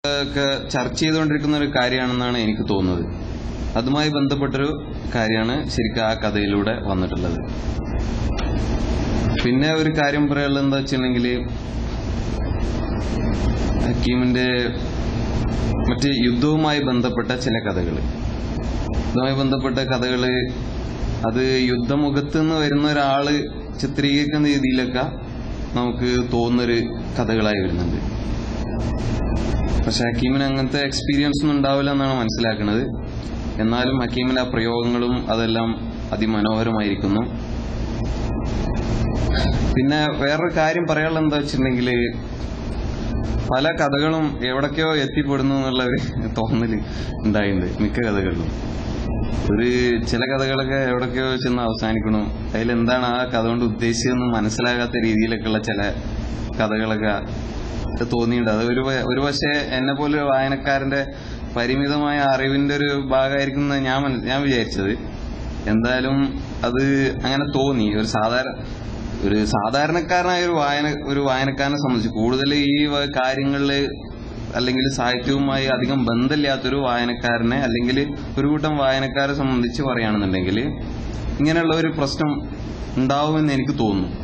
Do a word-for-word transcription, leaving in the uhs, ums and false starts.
ഒക്കെ ചർച്ച ചെയ്തുകൊണ്ടിരിക്കുന്ന ഒരു കാര്യമാണെന്നാണ് എനിക്ക് തോന്നുന്നത്. അതുമായി ബന്ധപ്പെട്ടൊരു കാര്യമാണ് ശരിക്കും ആ കഥയിലൂടെ വന്നിട്ടുള്ളത്. പിന്നെ ഒരു കാര്യം പറയാനുള്ളത് എന്താ വെച്ചിട്ടുണ്ടെങ്കിൽ, ഹക്കീമിന്റെ മറ്റ് യുദ്ധവുമായി ബന്ധപ്പെട്ട ചില കഥകൾ യുദ്ധവുമായി ബന്ധപ്പെട്ട കഥകൾ അത് യുദ്ധമുഖത്ത് നിന്ന് വരുന്ന ഒരാള് ചിത്രീകരിക്കുന്ന രീതിയിലൊക്കെ നമുക്ക് തോന്നുന്നൊരു കഥകളായി വരുന്നുണ്ട്. പക്ഷെ ഹക്കീമിന് അങ്ങനത്തെ എക്സ്പീരിയൻസ് ഒന്നും ഉണ്ടാവില്ല എന്നാണ് മനസ്സിലാക്കുന്നത്. എന്നാലും ഹക്കീമിന്റെ ആ പ്രയോഗങ്ങളും അതെല്ലാം അതിമനോഹരമായിരിക്കുന്നു. പിന്നെ വേറൊരു കാര്യം പറയാനുള്ളത് എന്താ വെച്ചിട്ടുണ്ടെങ്കിൽ, പല കഥകളും എവിടൊക്കെയോ എത്തിപ്പെടുന്നു എന്നുള്ള ഒരു തോന്നല് ഉണ്ടായിട്ടുണ്ട് മിക്ക കഥകളിലും. ഒരു ചില കഥകളൊക്കെ എവിടൊക്കെയോ ചെന്ന് അവസാനിക്കണം, അതിലെന്താണ് ആ കഥ കൊണ്ട് ഉദ്ദേശിച്ചതെന്ന് മനസ്സിലാകാത്ത രീതിയിലൊക്കെയുള്ള ചില കഥകളൊക്കെ തോന്നിയിട്ടുണ്ട്. അത് ഒരു ഒരു പക്ഷേ എന്നെ പോലെ ഒരു വായനക്കാരന്റെ പരിമിതമായ അറിവിന്റെ ഒരു ഭാഗമായിരിക്കും ഞാൻ ഞാൻ വിചാരിച്ചത്. എന്തായാലും അത് അങ്ങനെ തോന്നി. ഒരു സാധാരണ ഒരു സാധാരണക്കാരനായ ഒരു വായന ഒരു വായനക്കാരനെ സംബന്ധിച്ച് കൂടുതൽ ഈ കാര്യങ്ങളില് അല്ലെങ്കിൽ സാഹിത്യവുമായി അധികം ബന്ധമില്ലാത്തൊരു വായനക്കാരനെ അല്ലെങ്കിൽ ഒരു കൂട്ടം വായനക്കാരെ സംബന്ധിച്ച് പറയുകയാണെന്നുണ്ടെങ്കിൽ ഇങ്ങനെയുള്ള ഒരു പ്രശ്നം ഉണ്ടാവുമെന്ന് എനിക്ക് തോന്നുന്നു.